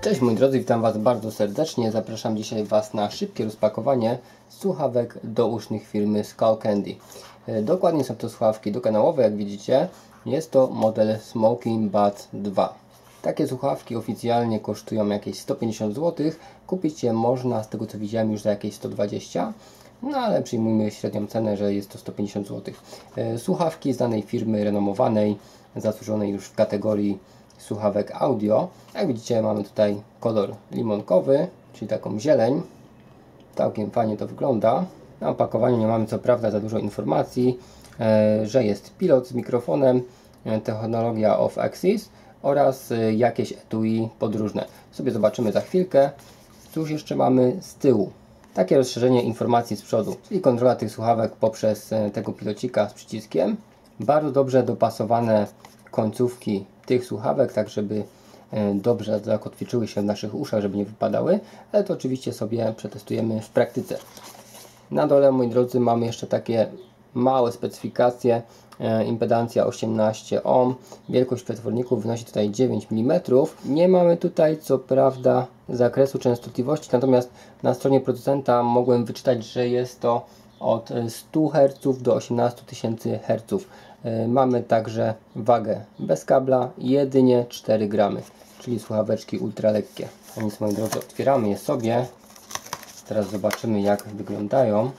Cześć moi drodzy, witam Was bardzo serdecznie. Zapraszam dzisiaj Was na szybkie rozpakowanie słuchawek dousznych firmy Skullcandy. Dokładnie są to słuchawki dokanałowe, jak widzicie. Jest to model Smoking Buds 2. Takie słuchawki oficjalnie kosztują jakieś 150 zł. Kupić je można, z tego co widziałem, już za jakieś 120. No ale przyjmujmy średnią cenę, że jest to 150 zł. Słuchawki z danej firmy renomowanej, zasłużonej już w kategorii słuchawek audio. Jak widzicie, mamy tutaj kolor limonkowy, czyli taką zieleń. Całkiem fajnie to wygląda. Na opakowaniu nie mamy co prawda za dużo informacji, że jest pilot z mikrofonem, technologia off-axis oraz jakieś etui podróżne. Sobie zobaczymy za chwilkę. Cóż jeszcze mamy z tyłu? Takie rozszerzenie informacji z przodu, czyli kontrola tych słuchawek poprzez tego pilocika z przyciskiem. Bardzo dobrze dopasowane końcówki tych słuchawek, tak żeby dobrze zakotwiczyły się w naszych uszach, żeby nie wypadały, ale to oczywiście sobie przetestujemy w praktyce. Na dole, moi drodzy, mamy jeszcze takie małe specyfikacje. Impedancja 18 ohm, wielkość przetworników wynosi tutaj 9 mm. Nie mamy tutaj co prawda zakresu częstotliwości, natomiast na stronie producenta mogłem wyczytać, że jest to od 100 Hz do 18 000 Hz. Mamy także wagę bez kabla, jedynie 4 gramy, czyli słuchaweczki ultra lekkie. A więc, moi drodzy, otwieramy je sobie. Teraz zobaczymy, jak wyglądają.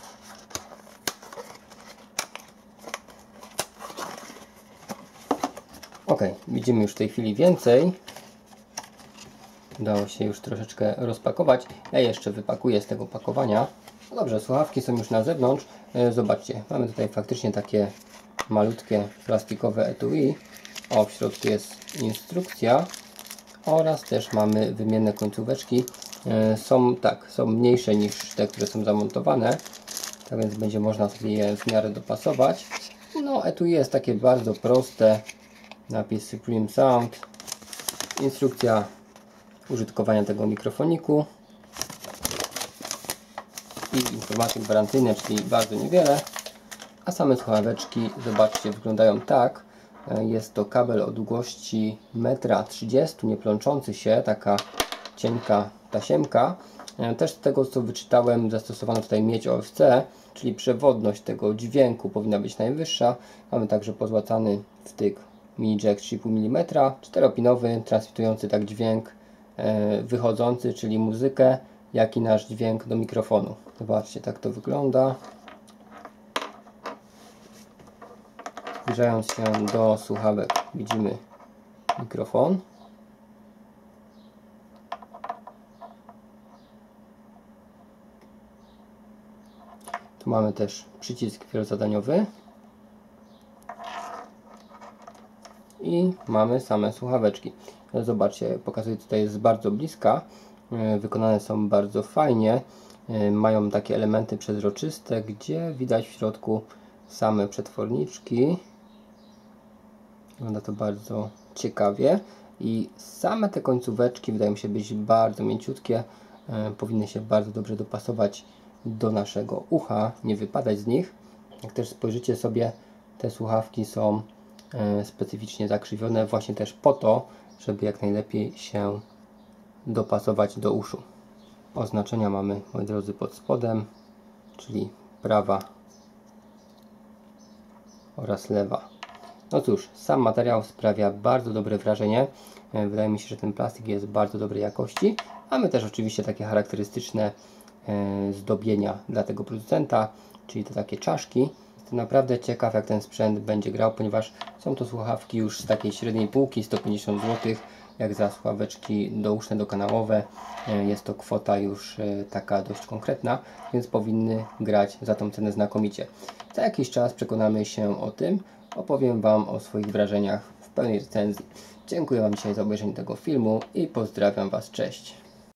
Ok, widzimy już w tej chwili więcej. Udało się już troszeczkę rozpakować. Ja jeszcze wypakuję z tego pakowania. No dobrze, słuchawki są już na zewnątrz. Zobaczcie, mamy tutaj faktycznie takie malutkie plastikowe etui. O, w środku jest instrukcja oraz też mamy wymienne końcóweczki. Są mniejsze niż te, które są zamontowane, tak więc będzie można sobie je w miarę dopasować. No, etui jest takie bardzo proste. Napis Supreme Sound, instrukcja użytkowania tego mikrofoniku i informacje gwarancyjne, czyli bardzo niewiele. A same słuchaweczki, zobaczcie, wyglądają tak. Jest to kabel o długości 1,30 m, nie plączący się, taka cienka tasiemka. Też z tego co wyczytałem, zastosowano tutaj miedź OFC, czyli przewodność tego dźwięku powinna być najwyższa. Mamy także pozłacany wtyk mini jack 3,5 mm, 4-pinowy, transmitujący tak dźwięk wychodzący, czyli muzykę, jak i nasz dźwięk do mikrofonu. Zobaczcie, tak to wygląda. Zbliżając się do słuchawek, widzimy mikrofon. Tu mamy też przycisk wielozadaniowy. I mamy same słuchaweczki. Zobaczcie, pokazuję tutaj z bardzo bliska. Wykonane są bardzo fajnie. Mają takie elementy przezroczyste, gdzie widać w środku same przetworniczki. Wygląda to bardzo ciekawie. I same te końcóweczki wydają mi się być bardzo mięciutkie. Powinny się bardzo dobrze dopasować do naszego ucha, nie wypadać z nich. Jak też spojrzycie sobie, te słuchawki są specyficznie zakrzywione właśnie też po to, żeby jak najlepiej się dopasować do uszu. Oznaczenia mamy, moi drodzy, pod spodem, czyli prawa oraz lewa. No cóż, sam materiał sprawia bardzo dobre wrażenie. Wydaje mi się, że ten plastik jest bardzo dobrej jakości. Mamy też oczywiście takie charakterystyczne zdobienia dla tego producenta, czyli to takie czaszki. Jestem naprawdę ciekaw, jak ten sprzęt będzie grał, ponieważ są to słuchawki już z takiej średniej półki, 150 zł, jak za słuchaweczki douszne dokanałowe. Jest to kwota już taka dość konkretna, więc powinny grać za tą cenę znakomicie. Za jakiś czas przekonamy się o tym, opowiem Wam o swoich wrażeniach w pełnej recenzji. Dziękuję Wam dzisiaj za obejrzenie tego filmu i pozdrawiam Was, cześć!